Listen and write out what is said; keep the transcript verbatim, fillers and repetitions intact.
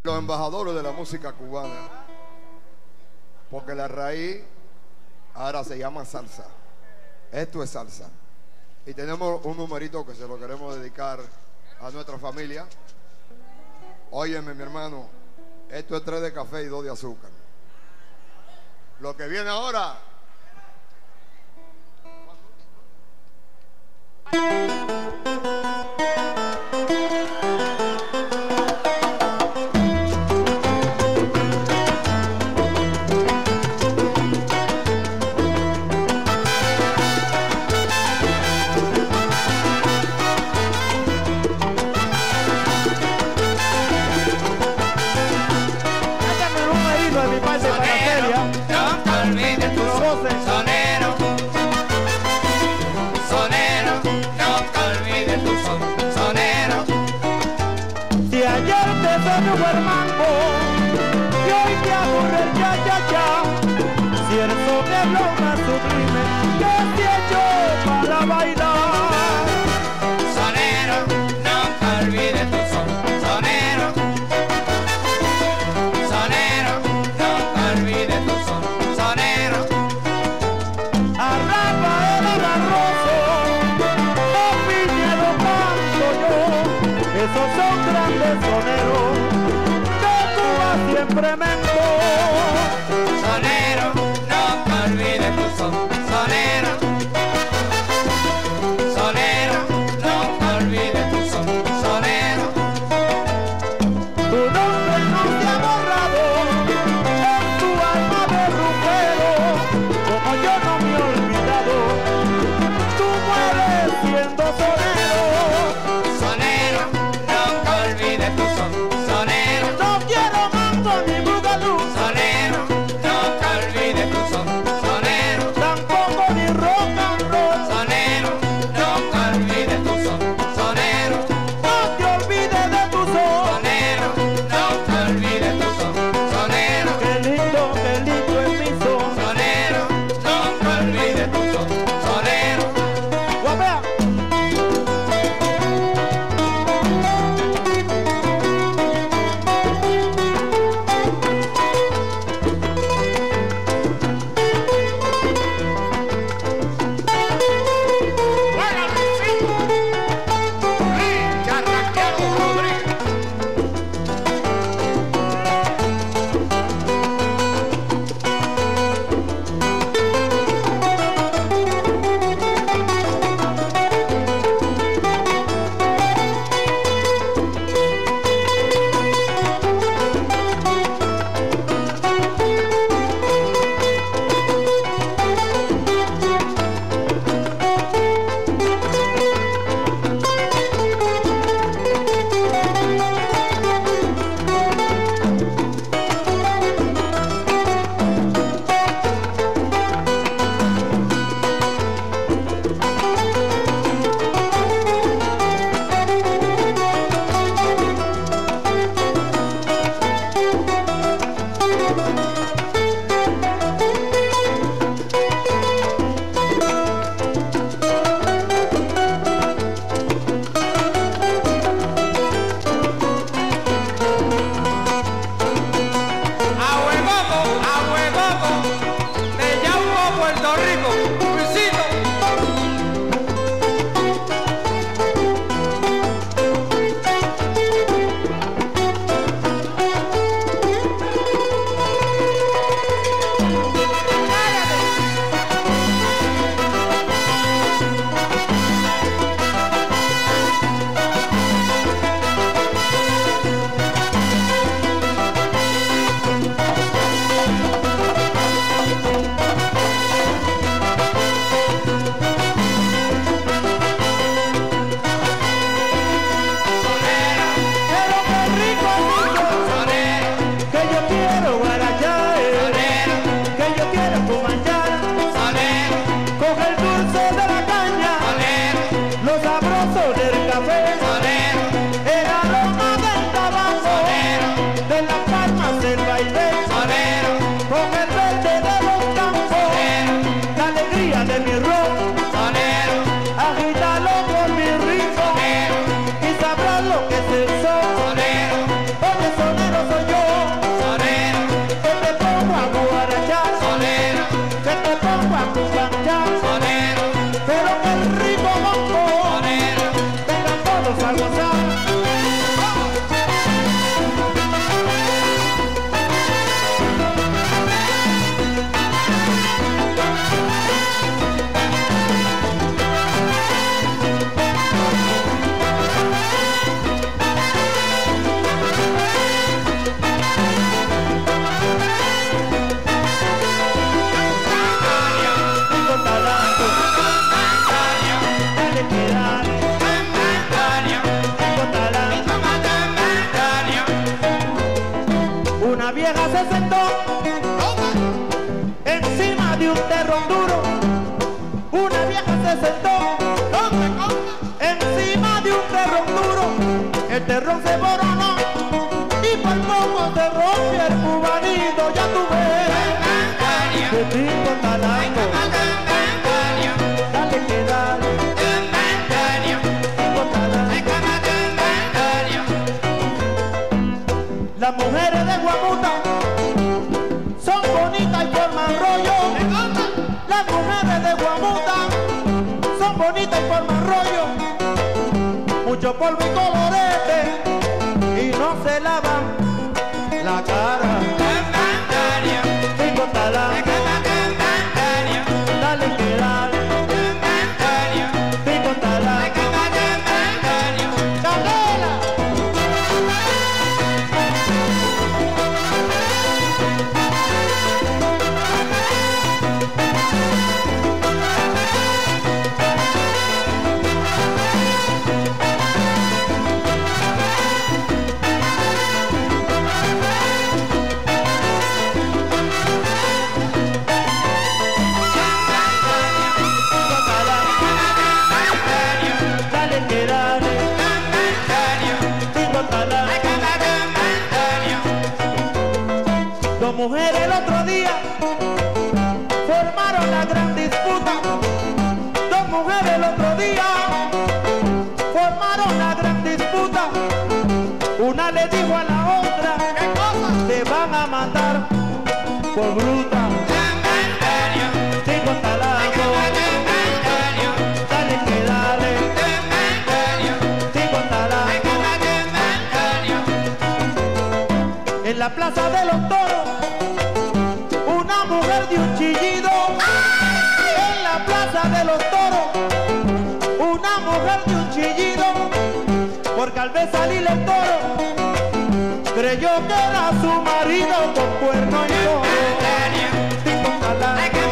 Los embajadores de la música cubana, porque la raíz ahora se llama salsa. Esto es salsa. Y tenemos un numerito que se lo queremos dedicar a nuestra familia. Óyeme, mi hermano, esto es tres de café y dos de azúcar. Lo que viene ahora. Sonero, oye sonero, soy vieja se sentó encima de un terrón duro. Una vieja se sentó encima de un terrón duro. El terrón se boronó y por poco se rompió el cubanito. Ya tú ves que tinto talango, dale que dale, tinto talango. Las mujeres de Guamuta son bonitas y forman rollo. Las mujeres de Guamuta son bonitas y forman rollo. Mucho polvo y colorete y no se lavan la cara. Tinto talango, dale que dale, tinto talango. ¡Candela! Dos mujeres el otro día formaron la gran disputa. Dos mujeres el otro día formaron la gran disputa. Una le dijo a la otra: ¿qué cosa? Te van a matar por bruta. Tinto talango, dale que dale, tinto talango. En la plaza de los toros, una mujer de un chillido. En la plaza de los toros, una mujer de un chillido. Porque al ver salir el toro, creyó que era su marido con cuerno y todo. Tinto talango.